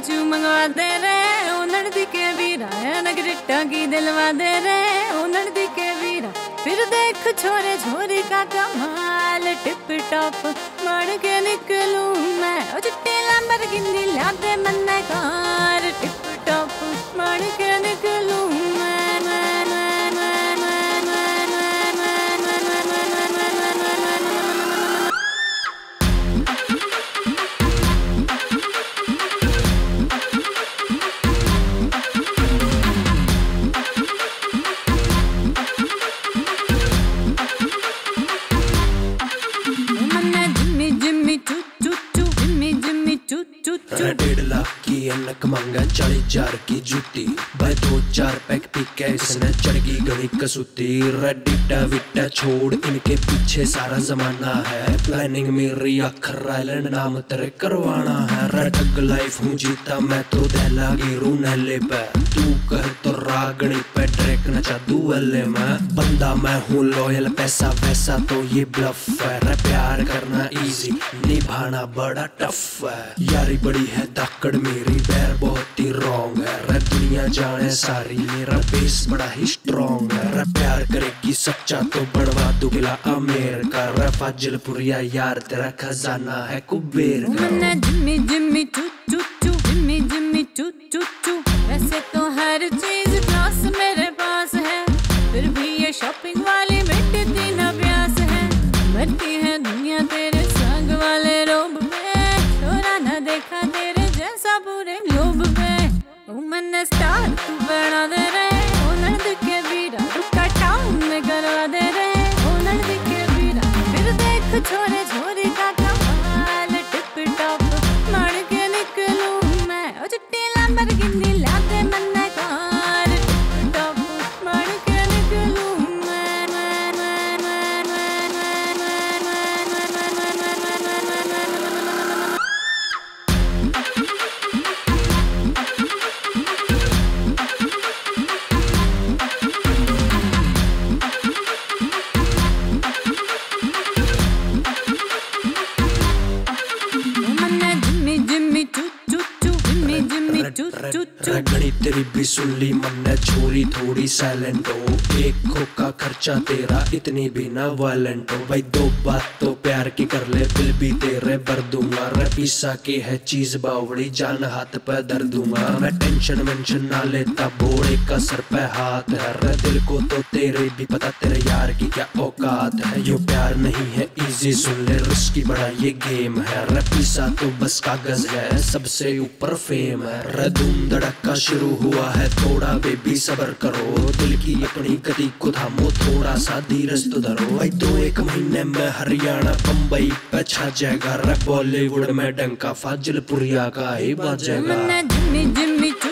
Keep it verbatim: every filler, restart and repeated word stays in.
चू मंगवा दे रे ओ नड़दी के वीरा नगरिटा की दिलवा दे रे ओ नड़दी के वीरा। फिर देख छोरे छोरी का कमाल टिप टॉप मार के निकलूं मैं ओ चिट्टी लैम्बोर्गिनी ला दे मन्ने कार टिप टॉप मार के निकलूं मैं। डेढ़ लाख की अनक मंगा चालीस हजार की जूती भाई दो चार पैक पी के इसने चढ़गी गणी कसूती। रेडिटा विटा छोड़ इनके पीछे सारा जमाना है प्लानिंग मेरी अखर आइलैंड नाम तेरे करवाना है। रटग लाइफ हूँ जीता मैं तो दहला गिरू नहले पे तू कह तो रागणी पे ड्रेक नचा दुअले में बंदा मैं हूँ लॉयल पैसा वैसा तो ये ब्लफ है। रे प्यार करना इजी निभाना बड़ा टफ है यारी बड़ी है दाकड़ मेरी बैर बहुत ही रॉन्ग है। रे दुनिया जाने सारी मेरा बेस बड़ा ही स्ट्रॉन्ग है। रे प्यार करेगी सच्चा तो बढ़वा दुगला अमेर का। रे फाजिलपुरिया यार तेरा खजाना है कुबेर का। जिम्मी जिम्मी चू चू चू जिम्मी जिम्मी चू चू चू वैसे तो हर चीज क्लास मेरे पास है फिर भी ये शॉपिंग वाली मिटती ना प्यास है। मरती है दुनिया तेरे संग वाले रोब में छोरा ना देखा तेरे जैसा पूरे ग्लोब पे। ओ मन स्टार तू बना दे रे ओ नर्द के वीरा रुका टाउन में करवा दे रे ओ नर्द के वीरा। फिर देख छोरे छोरी का कमाल टिप टॉप मार के निकलूं मैं ओ चिट्टी लैम्बोर्गिनी ला दे मन्ने कार टिप टॉप मार के निकलूं मैं। रगड़ी तेरी भी सुनली मन्ने छोरी थोड़ी साइलेंट हो एक खोका खर्चा तेरा इतनी भी ना वायलेंट हो। भाई दो बात तो प्यार की कर ले बिल भी तेरे भर दूंगा। रे पीसा के है चीज बावड़ी जान हाथ पे धर दूंगा मैं टेंशन वेंशन ना लेता बोड़े का सर पे हाथ है। रे दिल को तो तेरे भी पता तेरे यार की क्या औकात है। यो प्यार नहीं है इजी सुन ले रिस्की बड़ा ये गेम है। रे पीसा तो बस कागज है सबसे ऊपर फेम है। रे धूम धड़का शुरू हुआ है थोड़ा बेबी सबर करो दिल की अपनी गति को थामो थोड़ा सा धीरज तो धरो। भाई दो एक महीने में हरियाणा बम्बई पे छा जाएगा। रे बॉलीवुड में डंका फाजिलपुरिया का ही बजेगा। जिम्मी जिम्मी